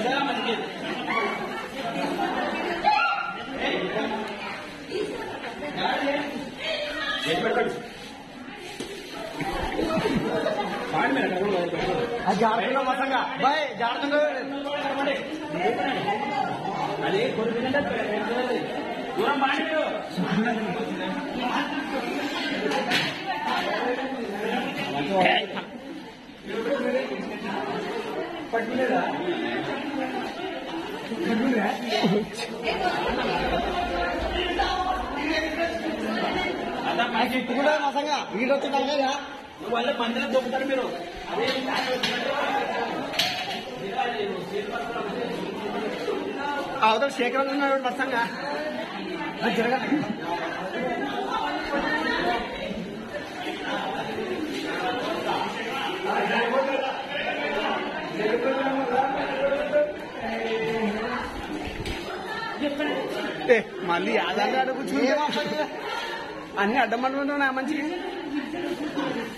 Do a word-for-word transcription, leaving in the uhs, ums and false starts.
జాడుతున్నా మసంగా bye జాడుతుండే అదే కొన్ని దూరం బాగా పట్టులేదా కూడా మసంగా వీడు కదా వాళ్ళ మందిలో దొక్కుతారు మీరు అదే అవతల శేఖరం ఉన్నాడు మసంగా జరగదు మళ్ళీ యాదాన్ని అడుగు అన్ని అడ్డమంటున్నా మంచిగా